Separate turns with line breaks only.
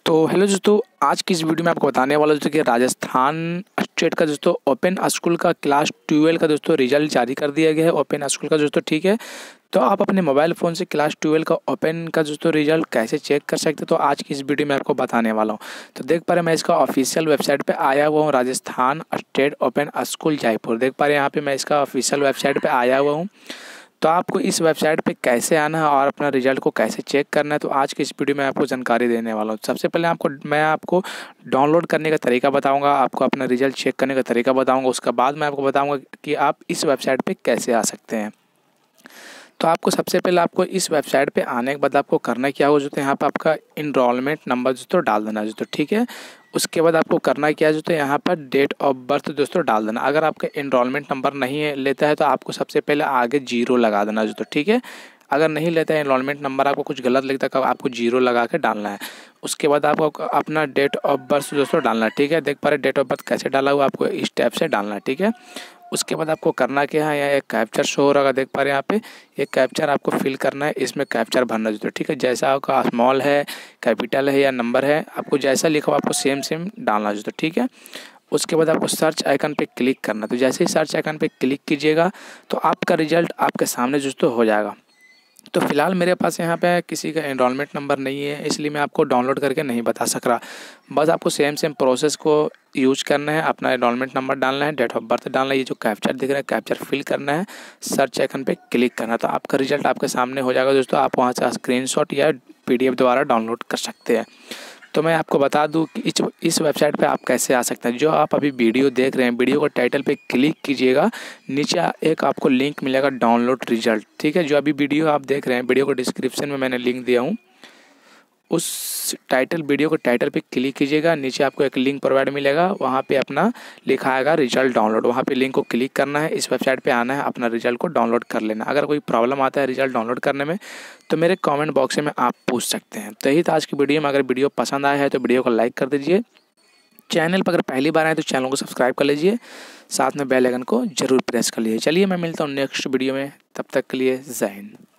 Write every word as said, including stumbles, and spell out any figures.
तो हेलो दोस्तों, आज की इस वीडियो में आपको बताने वाला दोस्तों कि राजस्थान स्टेट का दोस्तों ओपन स्कूल का क्लास ट्वेल्व का दोस्तों रिजल्ट जारी कर दिया गया है ओपन स्कूल का दोस्तों। ठीक है, तो आप अपने मोबाइल फ़ोन से क्लास ट्वेल्व का ओपन का दोस्तों रिजल्ट कैसे चेक कर सकते हैं, तो आज की इस वीडियो में आपको बताने वाला हूं। तो देख पा रहे हैं मैं इसका ऑफिशियल वेबसाइट पे आया हुआ हूं, Rajasthan state open school Jaipur. देख पा रहे हैं यहाँ पे मैं इसका ऑफिशियल वेबसाइट पे आया हुआ हूँ। तो आपको इस वेबसाइट पे कैसे आना है और अपना रिजल्ट को कैसे चेक करना है, तो आज की इस वीडियो में आपको जानकारी देने वाला हूँ। सबसे पहले आपको मैं आपको डाउनलोड करने का तरीका बताऊंगा, आपको अपना रिजल्ट चेक करने का तरीका बताऊंगा। उसके बाद मैं आपको बताऊंगा कि आप इस वेबसाइट पे कैसे आ सकते हैं। तो आपको सबसे पहले आपको इस वेबसाइट पे आने के बाद आपको करना क्या हो दोस्तों, यहाँ पर आपका इनरोलमेंट नंबर दोस्तों डाल देना दोस्तों। ठीक है, उसके बाद आपको करना क्या है दोस्तों, यहाँ पर डेट ऑफ बर्थ दोस्तों डाल देना। अगर आपका इनरोलमेंट नंबर नहीं है लेता है तो आपको सबसे पहले आगे जीरो लगा देना दोस्तों। ठीक है, अगर नहीं लेता है इनरोलमेंट नंबर, आपको कुछ गलत लगता है, आपको जीरो लगा के डालना है। उसके बाद आपको अपना डेट ऑफ बर्थ दोस्तों डालना है। ठीक है, देख पा रहे डेट ऑफ बर्थ कैसे डाला हुआ, आपको इस टाइप से डालना है। ठीक है, उसके बाद आपको करना क्या है, यहाँ एक कैप्चर शो हो रहा है, देख पा रहे हैं यहाँ पे ये कैप्चर आपको फिल करना है, इसमें कैप्चर भरना है। ठीक है, जैसा आपका स्मॉल है, कैपिटल है या नंबर है, आपको जैसा लिखा हो आपको सेम सेम डालना है। ठीक है, उसके बाद आपको सर्च आइकन पे क्लिक करना है। तो जैसे ही सर्च आइकन पे क्लिक कीजिएगा तो आपका रिजल्ट आपके सामने दोस्तों हो जाएगा। तो फिलहाल मेरे पास यहाँ पे किसी का एनरोलमेंट नंबर नहीं है, इसलिए मैं आपको डाउनलोड करके नहीं बता सक रहा। बस आपको सेम सेम प्रोसेस को यूज करना है, अपना एनरोलमेंट नंबर डालना है, डेट ऑफ बर्थ डालना है, ये जो कैप्चर दिख रहा है कैप्चर फिल करना है, सर्च आइकन पे क्लिक करना है, तो आपका रिजल्ट आपके सामने हो जाएगा दोस्तों। आप वहाँ से स्क्रीनशॉट या पीडीएफ द्वारा डाउनलोड कर सकते हैं। तो मैं आपको बता दूं कि इस इस वेबसाइट पे आप कैसे आ सकते हैं। जो आप अभी वीडियो देख रहे हैं, वीडियो को टाइटल पे क्लिक कीजिएगा, नीचे एक आपको लिंक मिलेगा डाउनलोड रिजल्ट। ठीक है, जो अभी वीडियो आप देख रहे हैं, वीडियो को डिस्क्रिप्शन में मैंने लिंक दिया हूँ, उस टाइटल वीडियो को टाइटल पे क्लिक कीजिएगा, नीचे आपको एक लिंक प्रोवाइड मिलेगा, वहाँ पे अपना लिखा आएगा रिजल्ट डाउनलोड, वहाँ पे लिंक को क्लिक करना है, इस वेबसाइट पे आना है, अपना रिजल्ट को डाउनलोड कर लेना। अगर कोई प्रॉब्लम आता है रिजल्ट डाउनलोड करने में तो मेरे कमेंट बॉक्स में आप पूछ सकते हैं। तो यही था आज की वीडियो में। अगर वीडियो पसंद आया है तो वीडियो को लाइक कर दीजिए, चैनल पर अगर पहली बार आए तो चैनल को सब्सक्राइब कर लीजिए, साथ में बेल आइकन को जरूर प्रेस कर लीजिए। चलिए मैं मिलता हूँ नेक्स्ट वीडियो में, तब तक के लिए जय हिंद।